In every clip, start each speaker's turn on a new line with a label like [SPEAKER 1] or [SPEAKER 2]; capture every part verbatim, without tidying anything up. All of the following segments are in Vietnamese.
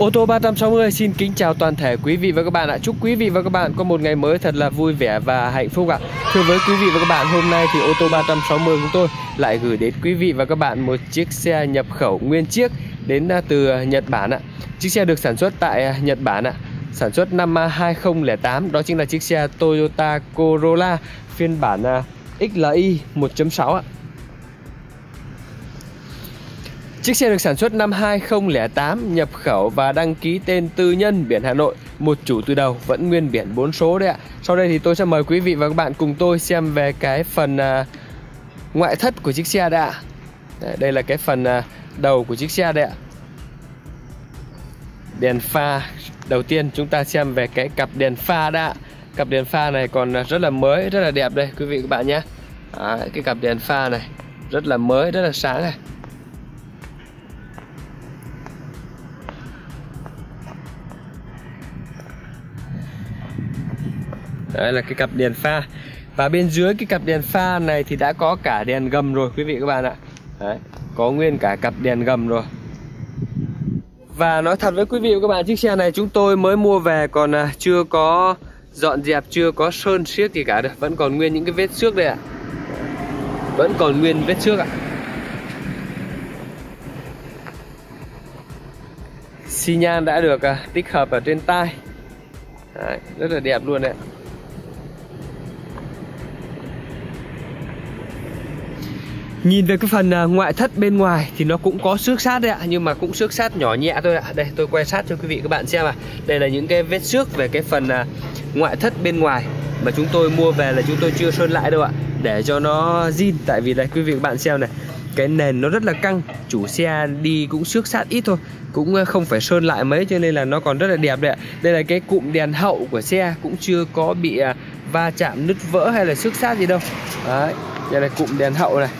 [SPEAKER 1] Ô tô ba trăm sáu mươi xin kính chào toàn thể quý vị và các bạn ạ. Chúc quý vị và các bạn có một ngày mới thật là vui vẻ và hạnh phúc ạ. Thưa với quý vị và các bạn, hôm nay thì ô tô ba trăm sáu mươi của tôi lại gửi đến quý vị và các bạn một chiếc xe nhập khẩu nguyên chiếc đến từ Nhật Bản ạ. Chiếc xe được sản xuất tại Nhật Bản ạ. Sản xuất năm hai không không tám, đó chính là chiếc xe Toyota Corolla phiên bản X L I một chấm sáu ạ. Chiếc xe được sản xuất năm hai không không tám, nhập khẩu và đăng ký tên tư nhân, biển Hà Nội, một chủ từ đầu, vẫn nguyên biển bốn số đấy ạ. Sau đây thì tôi sẽ mời quý vị và các bạn cùng tôi xem về cái phần uh, ngoại thất của chiếc xe đây ạ. Đây, đây là cái phần uh, đầu của chiếc xe đây ạ. Đèn pha, đầu tiên chúng ta xem về cái cặp đèn pha đã ạ. Cặp đèn pha này còn rất là mới, rất là đẹp đây quý vị và các bạn nhé. Đấy, cái cặp đèn pha này rất là mới, rất là sáng này. Đấy là cái cặp đèn pha. Và bên dưới cái cặp đèn pha này thì đã có cả đèn gầm rồi quý vị các bạn ạ. Đấy, có nguyên cả cặp đèn gầm rồi. Và nói thật với quý vị và các bạn, chiếc xe này chúng tôi mới mua về, còn chưa có dọn dẹp, chưa có sơn siết gì cả được. Vẫn còn nguyên những cái vết xước đây ạ. Vẫn còn nguyên vết xước ạ. Xi nhan đã được tích hợp ở trên tai. Đấy, rất là đẹp luôn đấy. Nhìn về cái phần ngoại thất bên ngoài thì nó cũng có xước sát đấy ạ, nhưng mà cũng xước sát nhỏ nhẹ thôi ạ. Đây tôi quay sát cho quý vị các bạn xem ạ. Đây là những cái vết xước về cái phần ngoại thất bên ngoài mà chúng tôi mua về là chúng tôi chưa sơn lại đâu ạ, để cho nó zin. Tại vì đây quý vị các bạn xem này, cái nền nó rất là căng, chủ xe đi cũng xước sát ít thôi, cũng không phải sơn lại mấy, cho nên là nó còn rất là đẹp đấy ạ. Đây là cái cụm đèn hậu của xe, cũng chưa có bị va chạm nứt vỡ hay là xước sát gì đâu. Đấy, đây là cụm đèn hậu này.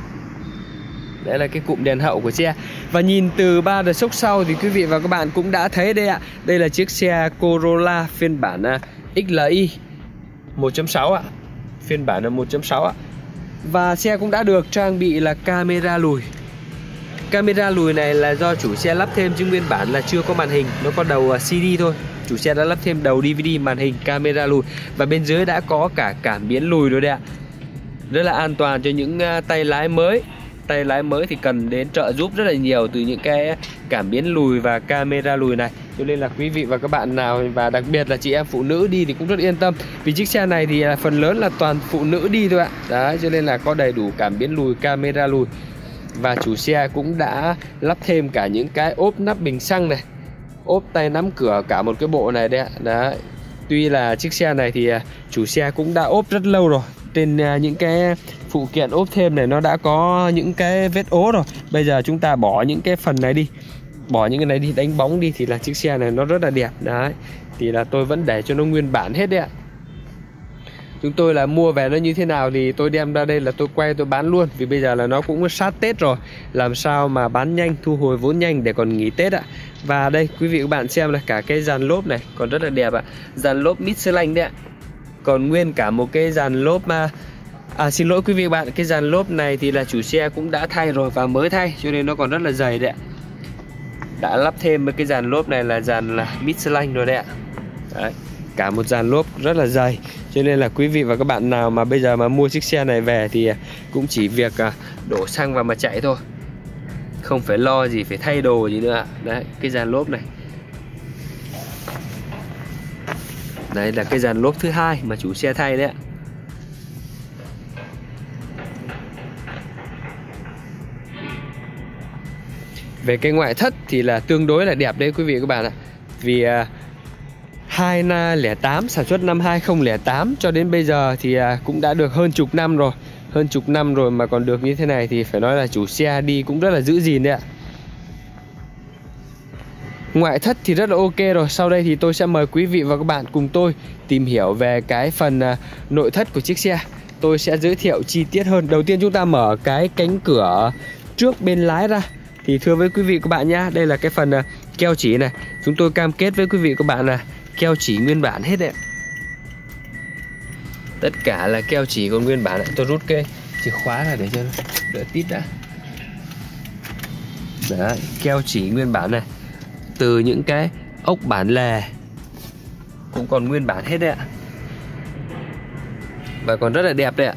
[SPEAKER 1] Đây là cái cụm đèn hậu của xe. Và nhìn từ ba đợt sốc sau thì quý vị và các bạn cũng đã thấy đây ạ. Đây là chiếc xe Corolla phiên bản X L I một chấm sáu ạ. Phiên bản là một chấm sáu ạ. Và xe cũng đã được trang bị là camera lùi. Camera lùi này là do chủ xe lắp thêm, chứ nguyên bản là chưa có màn hình, nó có đầu xê đê thôi. Chủ xe đã lắp thêm đầu đê vê đê, màn hình, camera lùi. Và bên dưới đã có cả cảm biến lùi rồi đấy ạ. Rất là an toàn cho những tay lái mới. Tay lái mới thì cần đến trợ giúp rất là nhiều từ những cái cảm biến lùi và camera lùi này. Cho nên là quý vị và các bạn nào, và đặc biệt là chị em phụ nữ đi thì cũng rất yên tâm. Vì chiếc xe này thì phần lớn là toàn phụ nữ đi thôi ạ. Đấy, cho nên là có đầy đủ cảm biến lùi, camera lùi. Và chủ xe cũng đã lắp thêm cả những cái ốp nắp bình xăng này, ốp tay nắm cửa, cả một cái bộ này đấy ạ. Đấy. Tuy là chiếc xe này thì chủ xe cũng đã ốp rất lâu rồi. Trên những cái phụ kiện ốp thêm này nó đã có những cái vết ố rồi. Bây giờ chúng ta bỏ những cái phần này đi, bỏ những cái này đi, đánh bóng đi, thì là chiếc xe này nó rất là đẹp. Đấy, thì là tôi vẫn để cho nó nguyên bản hết đấy ạ. Chúng tôi là mua về nó như thế nào thì tôi đem ra đây là tôi quay tôi bán luôn. Vì bây giờ là nó cũng sát Tết rồi, làm sao mà bán nhanh, thu hồi vốn nhanh để còn nghỉ Tết ạ. Và đây quý vị các bạn xem là cả cái dàn lốp này còn rất là đẹp ạ. Dàn lốp Michelin đấy ạ. Còn nguyên cả một cái dàn lốp mà À xin lỗi quý vị bạn, cái dàn lốp này thì là chủ xe cũng đã thay rồi và mới thay, cho nên nó còn rất là dày đấy ạ. Đã lắp thêm cái dàn lốp này là dàn là Michelin rồi đấy ạ. Đấy, cả một dàn lốp rất là dày. Cho nên là quý vị và các bạn nào mà bây giờ mà mua chiếc xe này về thì cũng chỉ việc đổ xăng vào mà chạy thôi, không phải lo gì phải thay đồ gì nữa ạ. Đấy, cái dàn lốp này. Đấy là cái dàn lốp thứ hai mà chủ xe thay đấy ạ. Về cái ngoại thất thì là tương đối là đẹp đấy quý vị các bạn ạ. Vì uh, hai không không tám sản xuất năm hai không không tám cho đến bây giờ thì uh, cũng đã được hơn chục năm rồi. Hơn chục năm rồi mà còn được như thế này thì phải nói là chủ xe đi cũng rất là giữ gìn đấy ạ. Ngoại thất thì rất là ok rồi. Sau đây thì tôi sẽ mời quý vị và các bạn cùng tôi tìm hiểu về cái phần uh, nội thất của chiếc xe. Tôi sẽ giới thiệu chi tiết hơn. Đầu tiên chúng ta mở cái cánh cửa trước bên lái ra. Thì thưa với quý vị các bạn nhá, đây là cái phần uh, keo chỉ này. Chúng tôi cam kết với quý vị các bạn là keo chỉ nguyên bản hết đấy. Tất cả là keo chỉ còn nguyên bản. Tôi rút cái chìa khóa ra để cho nó đỡ tít đã. Đấy, keo chỉ nguyên bản này. từ những cái ốc bản lề cũng còn nguyên bản hết đấy ạ, và còn rất là đẹp đấy ạ.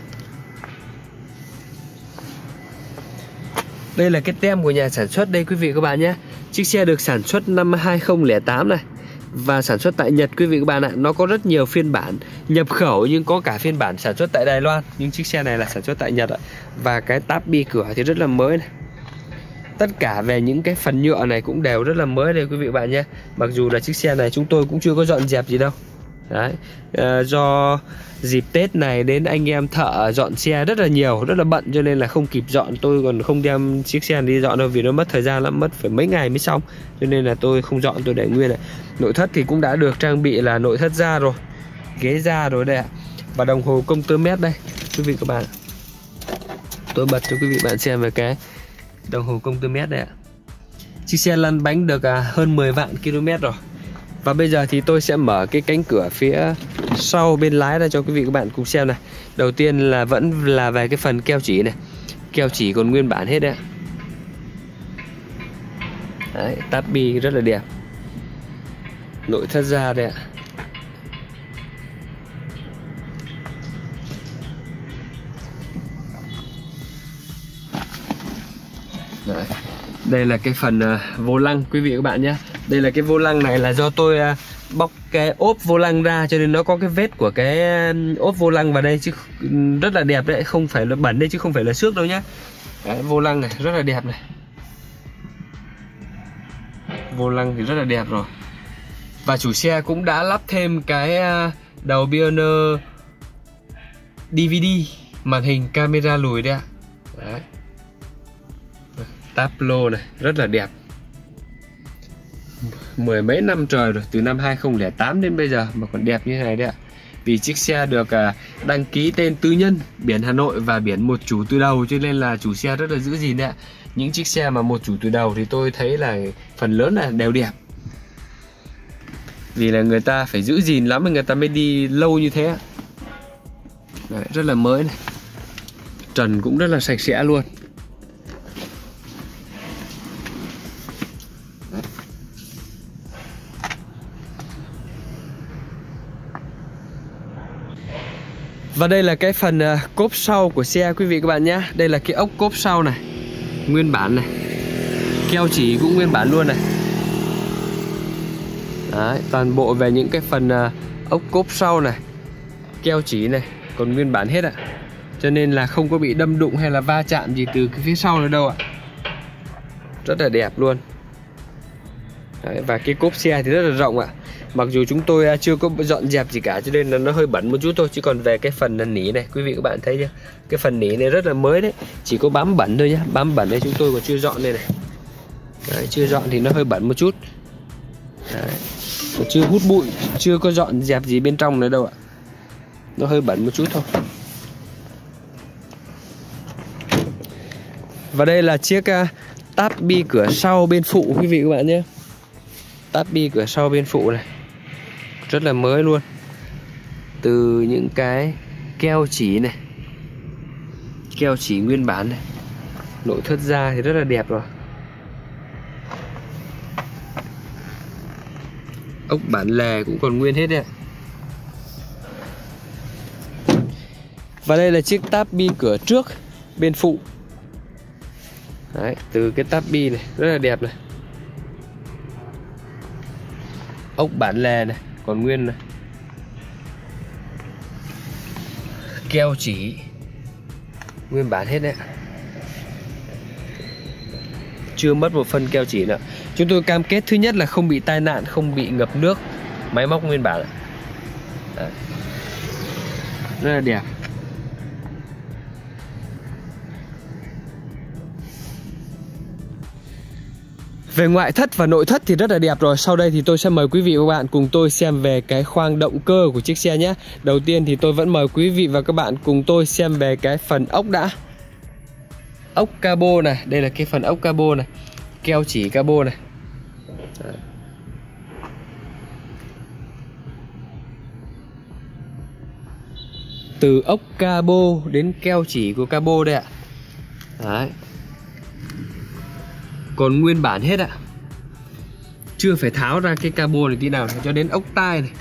[SPEAKER 1] Đây là cái tem của nhà sản xuất đây quý vị các bạn nhé. Chiếc xe được sản xuất năm hai không không tám này, và sản xuất tại Nhật quý vị các bạn ạ. Nó có rất nhiều phiên bản nhập khẩu nhưng có cả phiên bản sản xuất tại Đài Loan, nhưng chiếc xe này là sản xuất tại Nhật ạ. Và cái táp bi cửa thì rất là mới này. Tất cả về những cái phần nhựa này cũng đều rất là mới đây quý vị bạn nhé. Mặc dù là chiếc xe này chúng tôi cũng chưa có dọn dẹp gì đâu. Đấy, à, do dịp Tết này đến anh em thợ dọn xe rất là nhiều, rất là bận cho nên là không kịp dọn. Tôi còn không đem chiếc xe này đi dọn đâu vì nó mất thời gian lắm, mất phải mấy ngày mới xong. Cho nên là tôi không dọn, tôi để nguyên này. Nội thất thì cũng đã được trang bị là nội thất da rồi, ghế da rồi đây ạ. Và đồng hồ công tơ mét đây quý vị các bạn. Tôi bật cho quý vị bạn xem về cái đồng hồ công tơ mét đây ạ. Chiếc xe lăn bánh được à, hơn mười vạn ki lô mét rồi. Và bây giờ thì tôi sẽ mở cái cánh cửa phía sau bên lái ra cho quý vị các bạn cùng xem này. Đầu tiên là vẫn là về cái phần keo chỉ này. Keo chỉ còn nguyên bản hết đấy ạ. Đấy, táp bi rất là đẹp. Nội thất da đây ạ. Đấy. Đây là cái phần uh, vô lăng quý vị các bạn nhé. Đây là cái vô lăng này là do tôi uh, bóc cái ốp vô lăng ra cho nên nó có cái vết của cái uh, ốp vô lăng vào đây, chứ rất là đẹp đấy, không phải là bẩn đây chứ không phải là xước đâu nhá. Đấy, vô lăng này rất là đẹp này. Vô lăng thì rất là đẹp rồi. Và chủ xe cũng đã lắp thêm cái uh, đầu Pioneer đê vê đê màn hình camera lùi đây ạ. Đấy. Tablo này rất là đẹp, mười mấy năm trời rồi, từ năm hai không không tám đến bây giờ mà còn đẹp như thế này đấy ạ. Vì chiếc xe được à, đăng ký tên tư nhân, biển Hà Nội và biển một chủ từ đầu, cho nên là chủ xe rất là giữ gìn đấy ạ. Những chiếc xe mà một chủ từ đầu thì tôi thấy là phần lớn là đều đẹp, vì là người ta phải giữ gìn lắm người ta mới đi lâu như thế. Đấy, rất là mới này, trần cũng rất là sạch sẽ luôn. Và đây là cái phần uh, cốp sau của xe quý vị các bạn nhé. Đây là cái ốc cốp sau này, nguyên bản này. Keo chỉ cũng nguyên bản luôn này. Đấy, toàn bộ về những cái phần uh, ốc cốp sau này, keo chỉ này, còn nguyên bản hết ạ. Cho nên là không có bị đâm đụng hay là va chạm gì từ cái phía sau nữa đâu ạ. Rất là đẹp luôn. Đấy, và cái cốp xe thì rất là rộng ạ. Mặc dù chúng tôi chưa có dọn dẹp gì cả cho nên là nó hơi bẩn một chút thôi. Chứ còn về cái phần nỉ này, quý vị các bạn thấy chưa? Cái phần nỉ này rất là mới đấy. Chỉ có bám bẩn thôi nhá. Bám bẩn đây chúng tôi còn chưa dọn đây này. Đấy, chưa dọn thì nó hơi bẩn một chút. Đấy, còn chưa hút bụi, chưa có dọn dẹp gì bên trong nữa đâu ạ. Nó hơi bẩn một chút thôi. Và đây là chiếc uh, táp bi cửa sau bên phụ quý vị các bạn nhé. Táp bi cửa sau bên phụ này rất là mới luôn. Từ những cái keo chỉ này, keo chỉ nguyên bản này, nội thất da thì rất là đẹp rồi. Ốc bản lề cũng còn nguyên hết đấy. Và đây là chiếc táp bi cửa trước bên phụ. Đấy, từ cái táp bi này rất là đẹp này. Ốc bản lề này còn nguyên này. Keo chỉ nguyên bản hết đấy. Chưa mất một phân keo chỉ nữa. Chúng tôi cam kết thứ nhất là không bị tai nạn, không bị ngập nước. Máy móc nguyên bản. Đấy. Rất là đẹp. Về ngoại thất và nội thất thì rất là đẹp rồi. Sau đây thì tôi sẽ mời quý vị và các bạn cùng tôi xem về cái khoang động cơ của chiếc xe nhé. Đầu tiên thì tôi vẫn mời quý vị và các bạn cùng tôi xem về cái phần ốc đã. Ốc cabo này, đây là cái phần ốc cabo này. Keo chỉ cabo này. Đấy. Từ ốc cabo đến keo chỉ của cabo đây ạ. Đấy. Còn nguyên bản hết ạ. chưa phải tháo ra cái cabo này tí nào này. Cho đến ốc tai này,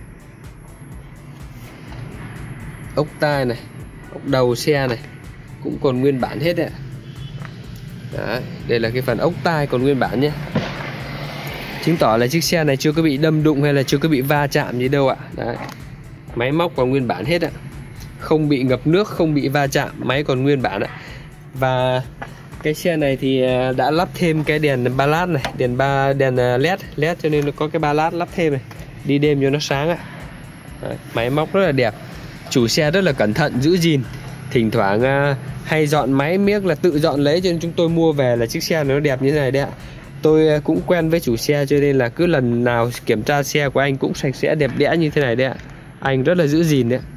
[SPEAKER 1] ốc tai này, ốc đầu xe này cũng còn nguyên bản hết đấy. Đấy, đây là cái phần ốc tai còn nguyên bản nhé, chứng tỏ là chiếc xe này chưa có bị đâm đụng hay là chưa có bị va chạm gì đâu ạ. Đấy, máy móc còn nguyên bản hết ạ, không bị ngập nước, không bị va chạm, máy còn nguyên bản ạ. Và cái xe này thì đã lắp thêm cái đèn ba lát này, đèn ba đèn led led cho nên nó có cái ba lát lắp thêm này, đi đêm cho nó sáng ạ. Đấy, máy móc rất là đẹp, chủ xe rất là cẩn thận giữ gìn, thỉnh thoảng uh, hay dọn máy miếc là tự dọn lấy, cho nên chúng tôi mua về là chiếc xe nó đẹp như thế này đấy ạ. Tôi uh, cũng quen với chủ xe cho nên là cứ lần nào kiểm tra xe của anh cũng sạch sẽ đẹp đẽ như thế này đấy ạ. Anh rất là giữ gìn đấy.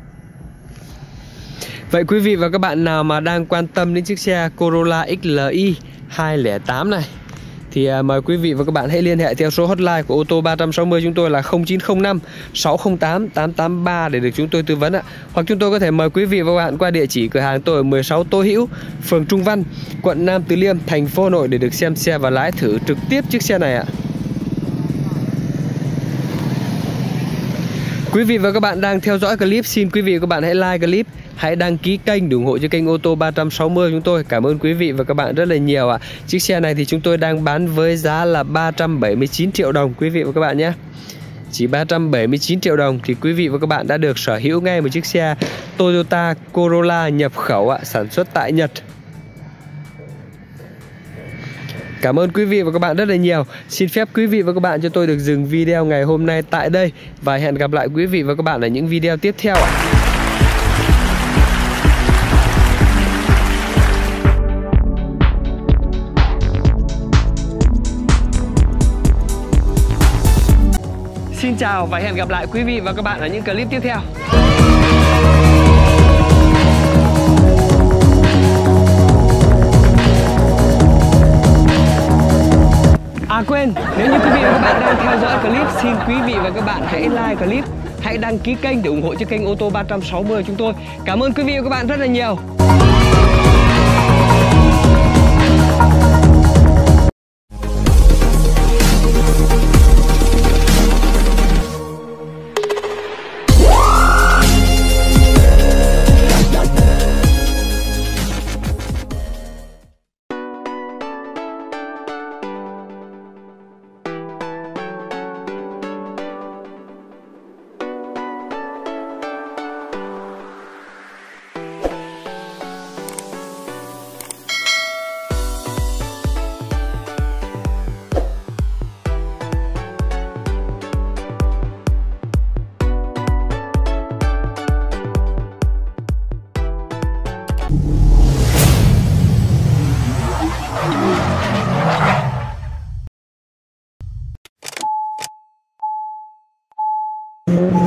[SPEAKER 1] Vậy quý vị và các bạn nào mà đang quan tâm đến chiếc xe Corolla ích lờ i hai không tám này thì uh, mời quý vị và các bạn hãy liên hệ theo số hotline của ô tô ba trăm sáu mươi chúng tôi là không chín không năm sáu không tám tám tám ba để được chúng tôi tư vấn ạ. Hoặc chúng tôi có thể mời quý vị và các bạn qua địa chỉ cửa hàng tôi ở mười sáu Tô Hữu, phường Trung Văn, quận Nam Từ Liêm, thành phố Hà Nội để được xem xe và lái thử trực tiếp chiếc xe này ạ. Quý vị và các bạn đang theo dõi clip, xin quý vị và các bạn hãy like clip, hãy đăng ký kênh để ủng hộ cho kênh ô tô ba trăm sáu mươi chúng tôi. Cảm ơn quý vị và các bạn rất là nhiều ạ. Chiếc xe này thì chúng tôi đang bán với giá là ba trăm bảy mươi chín triệu đồng quý vị và các bạn nhé. Chỉ ba trăm bảy mươi chín triệu đồng thì quý vị và các bạn đã được sở hữu ngay một chiếc xe Toyota Corolla nhập khẩu ạ, sản xuất tại Nhật. Cảm ơn quý vị và các bạn rất là nhiều. Xin phép quý vị và các bạn cho tôi được dừng video ngày hôm nay tại đây và hẹn gặp lại quý vị và các bạn ở những video tiếp theo ạ. Xin chào và hẹn gặp lại quý vị và các bạn ở những clip tiếp theo. À quên, nếu như quý vị và các bạn đang theo dõi clip, xin quý vị và các bạn hãy like clip, hãy đăng ký kênh để ủng hộ cho kênh ô tô ba trăm sáu mươi chúng tôi. Cảm ơn quý vị và các bạn rất là nhiều.
[SPEAKER 2] Mm-hmm.